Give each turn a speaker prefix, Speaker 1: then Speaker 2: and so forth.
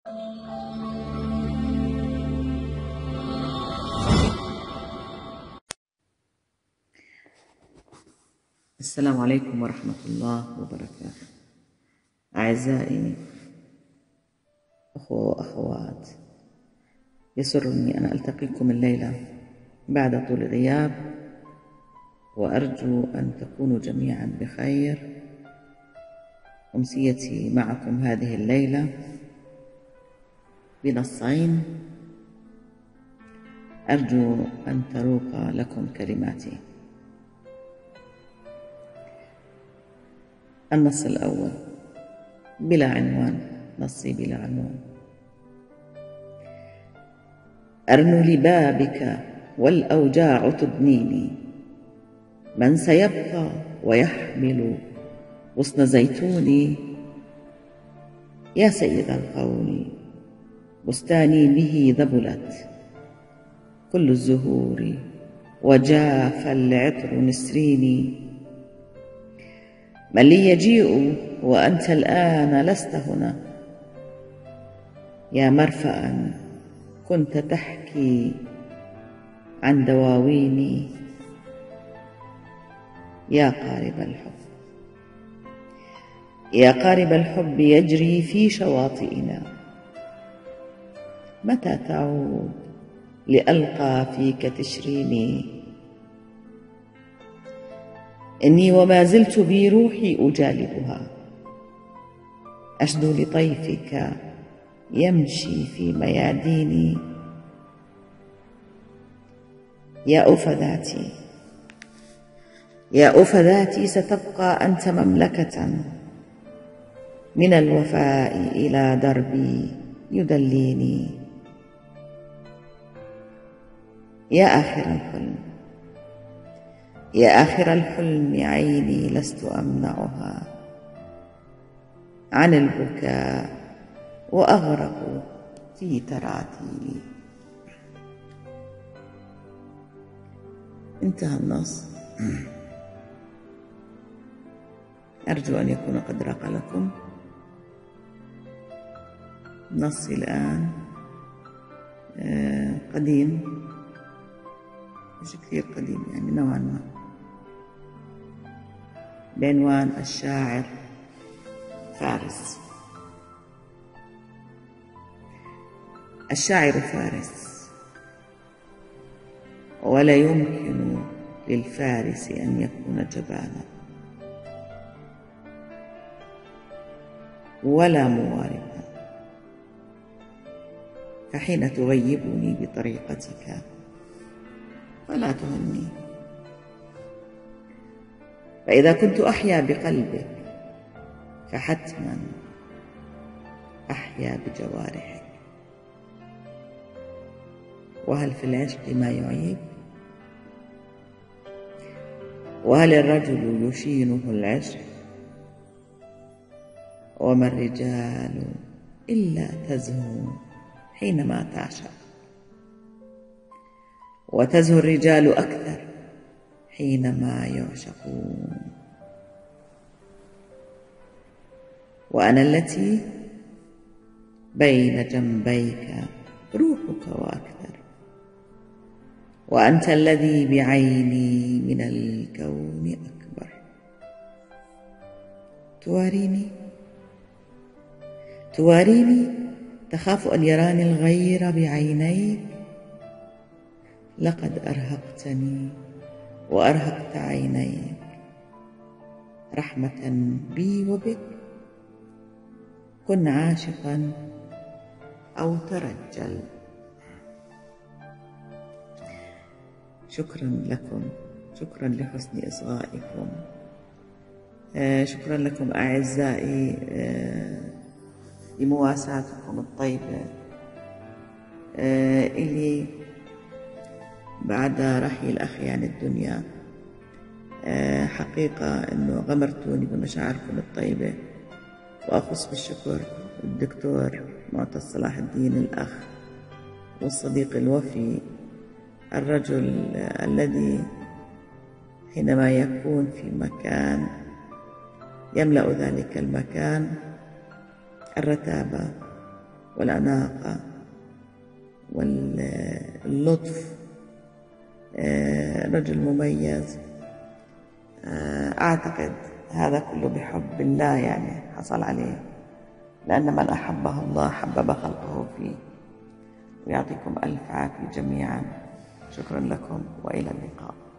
Speaker 1: السلام عليكم ورحمة الله وبركاته. أعزائي أخوة وأخوات، يسرني أن ألتقيكم الليلة بعد طول غياب، وأرجو أن تكونوا جميعا بخير. أمسيتي معكم هذه الليلة بنصين أرجو أن تروق لكم كلماتي. النص الأول بلا عنوان، نصي بلا عنوان. أرن لبابك والأوجاع تدنيني، من سيبقى ويحمل غصن زيتوني؟ يا سيد القول بستاني به ذبلت كل الزهور، وجاف العطر نسريني. من لي يجيء وأنت الآن لست هنا؟ يا مرفأ كنت تحكي عن دواويني. يا قارب الحب، يا قارب الحب يجري في شواطئنا، متى تعود لألقى فيك تشريني؟ إني وما زلت بي روحي أجالبها، أشدو لطيفك يمشي في مياديني. يا أفذاتي، يا أفذاتي، ستبقى أنت مملكة من الوفاء إلى دربي يدليني. يا آخر الحلم، يا آخر الحلم، عيني لست أمنعها عن البكاء وأغرق في تراتيلي. انتهى النص. أرجو أن يكون قد راق لكم. نصي الآن قديم، مش كثير قديم يعني، نوعا ما، بعنوان الشاعر فارس. الشاعر فارس، ولا يمكن للفارس أن يكون جبانا ولا مواربا، فحين تغيبني بطريقتك فلا تهني، فإذا كنت أحيا بقلبك فحتما أحيا بجوارحك. وهل في العشق ما يعيب؟ وهل الرجل يشينه العشق؟ وما الرجال إلا تزهو حينما تعشق، وتزهو الرجال أكثر حينما يعشقون. وأنا التي بين جنبيك روحك وأكثر، وأنت الذي بعيني من الكون أكبر. تواريني، تواريني، تخاف أن يراني الغير بعينيك. لقد أرهقتني وأرهقت عينيك رحمة بي وبك. كن عاشقا أو ترجل. شكرا لكم، شكرا لحسن إصغائكم، شكرا لكم أعزائي لمواساتكم الطيبة إلي بعد رحيل أخي عن الدنيا. حقيقة أنه غمرتوني بمشاعركم الطيبة، وأخص بالشكر الدكتور معتز صلاح الدين، الأخ والصديق الوفي، الرجل الذي حينما يكون في مكان يملأ ذلك المكان الرتابة والأناقة واللطف، رجل مميز. أعتقد هذا كله بحب الله يعني حصل عليه، لأن من أحبه الله حبب خلقه فيه. ويعطيكم ألف عافية جميعا. شكرا لكم وإلى اللقاء.